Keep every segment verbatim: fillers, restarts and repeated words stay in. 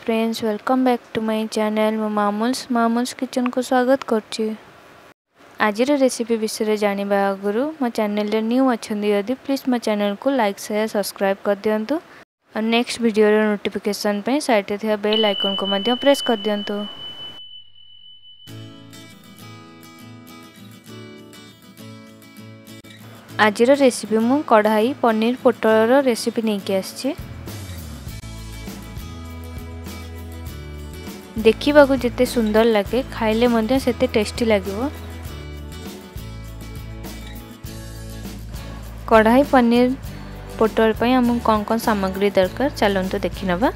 Friends, welcome back to my channel. मो मामूल्स मामूल्स kitchen को स्वागत करछि। आज रेसिपी विषय जानिबा आगुरु मो चैनल रे न्यू अछंदी यदि प्लीज मो चैनल को लाइक शेयर सब्सक्राइब कर दियंतु और नेक्स्ट वीडियो रे नोटिफिकेशन पे साइड रे थिया बेल आइकन को मध्य प्रेस कर दियंतु। आज रेसिपी मु कढ़ाई पनीर पोटल रेसिपी नहीं के आछि। देखा जिते सुंदर लगे खाइले मध्य सेते टेस्टी लगे। कढ़ाई पनीर पोटल पई हम कौन कौन सामग्री दरकार चलते देखि नबा।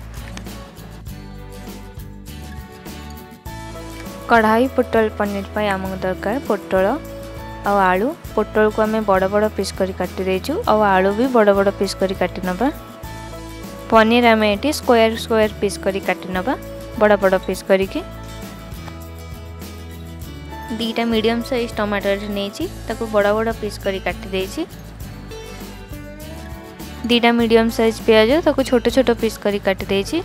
कढ़ाई पोटल पनीर पई हम दरकार पोटल आ आलू। पोटल को आम बड़ बड़ पीस करी काटी देचु और आलू भी बड़ बड़ पीस करी काटी नबा। पनीर आम ये स्क्वायर स्क्वायर पीस करी काटी नबा बड़ बड़ पीस करिके। दीटा मीडियम साइज टमाटर नहीं ताको बड़ बड़ पीस करी काटी देछि। दीटा मीडियम साइज प्याज ताको छोट छोट पीस करी काटी देछि।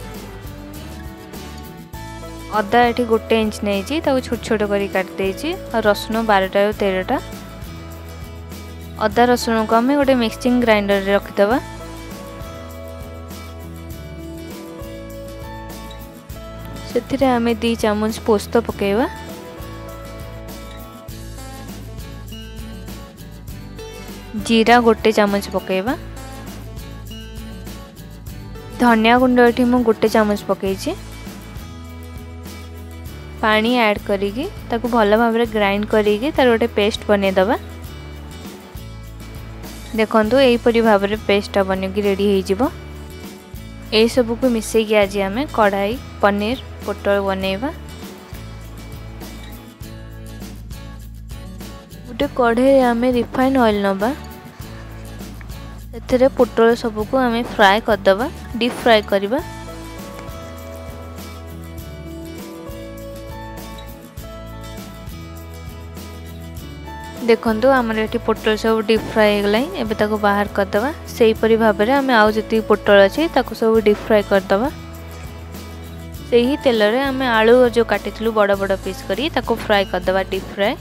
अदा एठी गोटे इंच नहीं ताको छोट छोट करी काटी देछि और रसुन बारटा तेरटा। अदा रसुन को आम गोटे मिक्सिंग ग्राइंडर रे रखिदबा। से आम दी चामच पोस्त पकेवा। जीरा गोटे चामच पकेवा। धनिया गुंड एठी मु गोटे चामच पकेछि। पानी ऐड करिकी ताकू भल भाव में ग्राइंड करिकी तार गोटे पेस्ट बने दबा। देखंतु एही परि भाव में पेस्ट बनिकी रेडी हो जिवो। ए सब को मिसेकी आज आम कढ़ाई पनीर पोटल बनैबा। गोटे कढ़ाई आम रिफाइन ऑयल नबा। से पोटल सब को आम फ्राए करदबा डीप फ्राए करबा। देखंतु आमर एठी पोटल सब डीप फ्राए गलाई। एबे ताको बाहर करदबा। सेही परि भाव में आम आउ जति पोटल अछि ताको सब डीप फ्राए करदबा। सेही तेल रे आम आलू जो काटिथिलु बड़ बड़ पीस करी ताको फ्राए करदबा डीप फ्राए।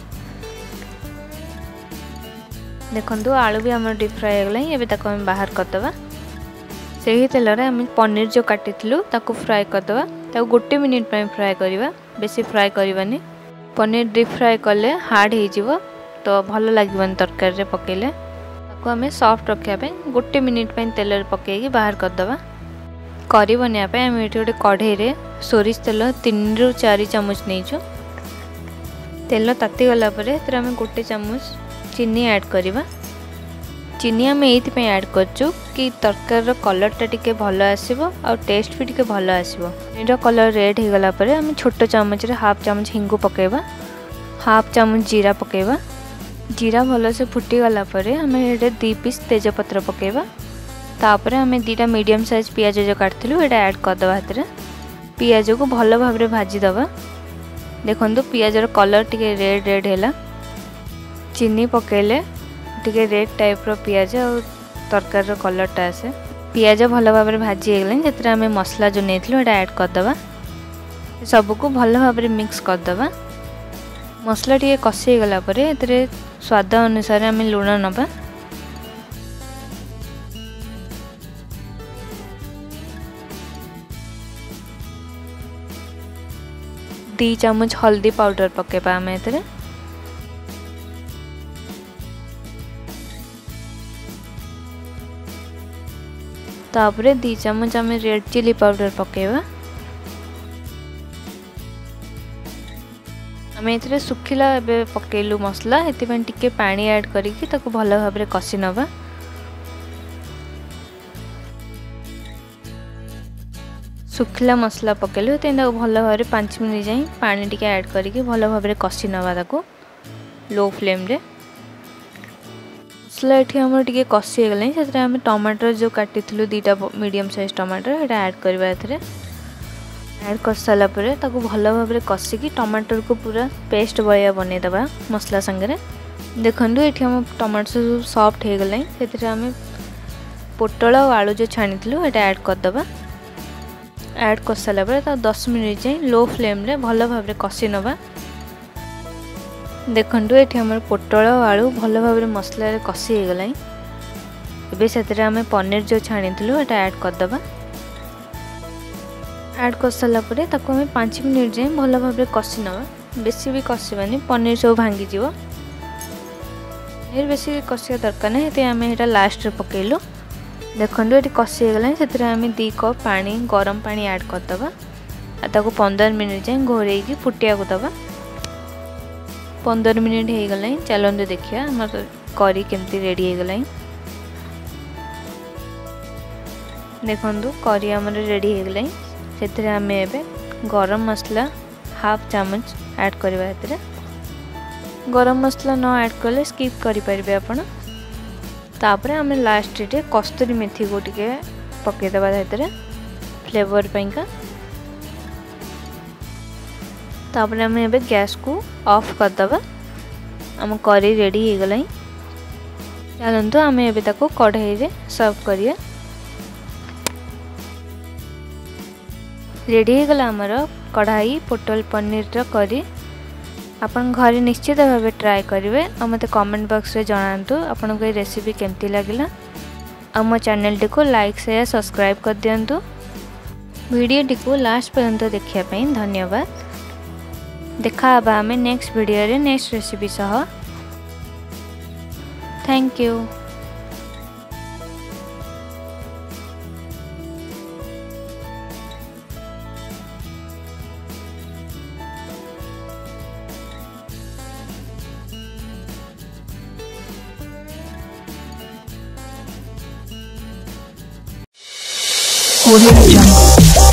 देखंतु आलू भी आम डीप फ्राए गलाई। एबे ताको आम बाहर करदबा। सेही तेल रे आम पनीर जो काटिथिलु ताको फ्राए करदबा। ताको गोटे मिनिट पे फ्राए करबा, बेसी फ्राए करबानी। पनीर डीप फ्राए करले हार्ड हो जिवो तो भल लागबन तरकारी रे पकेले। ताको आम सॉफ्ट रखिया पे गोटे मिनिट पे तेल रे पकेकी बाहर करदबा। करी बनिया पे आम एठी गोटे कढ़ाई रे सोरिष तेल तीन रु चार चामच नहींचु। तेल ताती गला परे तेरे आम गोटे चामच चीनी ऐड करवा। चीनी आम ये ऐड करचु कि तरकार कलर टिके भल आसो और टेस्ट भी टिके भल आसो। पनीर कलर रेड हो गला परे आम छोट चामच रे हाफ चामच हिंगु पकेबा। हाफ चामच जीरा पकेबा। जीरा भल से फुटी गला परे आम ये दी पीस तेजपत्र पकेबा। तापर आम दीटा मीडियम साइज पियाज जो काटिलु ये ऐड करदबा। हाथ में पियाज को भल भाव में भाजी दबा। देखंतु पियाज रो कलर टिके रेड रेड हैला। चीनी पकेले टिके रेड टाइप रो पियाज और तरकारी रो कलरटा आसे। पियाज भल भाव में भाजी गले जेतरे आम मसला जो नेथिलु एटा ऐड करदबा। सब को भल भाव में मिक्स करदबा। मसला टिके कषि गला परे एतरे स्वाद अनुसार आम लुण नबा। दी चामच हल्दी पाउडर पकेबा आम एतरे। तापरे दी चामच आम रेड चिली पाउडर पकेबा। आम एथरे सुखिला एबे पकेलु मसला एतिपन टिके पानी ऐड करिकि ताको भल भाव में कषि नबा। सुखिला मसला पकेलु तेंदा भल भाव में पाँच मिनट जाई पानी टिके ऐड करिकि भल भाव में कषि नबा ताको लो फ्लेम रे। मसला ये आम टे कषि गला से आम टमाटर जो काटिलु दीटा मीडियम साइज टमाटर ये ऐड करवा। एथरे ऐड कर सारा भल भाव में कषिकी टमाटर को पूरा पेस्ट भाया बनईदबा मसला संगे। देखो ये आम टमाटर सब सॉफ्ट हो गला से आम पोटल और आलू जो छाणी ये ऐड करदबा। ऐड कर सारा पर दस मिनिट जाए लो फ्लेम रे भल भाव कषि नवा। देखु ये आम पोटल आलू भल भाव मसला कषि हो गला। एबे से आम पनीर जो छाणी एटा ऐड करदे। ऐड कर सारा पर आम पाँच मिनिट जाए भल भाव कषि नवा। बेसी भी कषानी पनीर सब भांगी जीव। पनीर बेसी कषिया दरकार ना ये आम यहाँ लास्ट पकईलु। देखो ये कषि गला से आम दी कप पानी गरम पानी ऐड करदे। पंद्रह मिनिट जाए घोरे फुटिया को दबा। पंद्रह मिनिट हो गला। चलते देखिए आम करी केमती रेडी हो गला। देखु करी आम रेडी हो गला। से आम एबे गरम मसला हाफ चामच ऐड करवा। गरम मसला न ऐड कले स्किप करें आपण। तापर आम लास्ट रे कस्तूरी मेथी को टिके पकईदे भर फ्लेवर पाइंका। तापर आम एबे गैस को ऑफ करदे। आम करी रेडी हो गला। चलतु आम एबे ताको कढ़ाई रे सर्व करिया। रेडी हो गला आमर कढ़ाई पोटल पनीर करी। आपन घरे निश्चित भाव ट्राए करेंगे और मत कमेंट बॉक्स रे जणातु आपन को रेसिपी केमती लगिला। आम चैनल टी को लाइक शेयर सब्सक्राइब कर दियंतु। वीडियो टी को लास्ट पर्यंत देखिया पई धन्यवाद। देखा हबा आमे नेक्स्ट वीडियो रे नेक्स्ट रेसिपी सह। Thank you. Audio Jungle.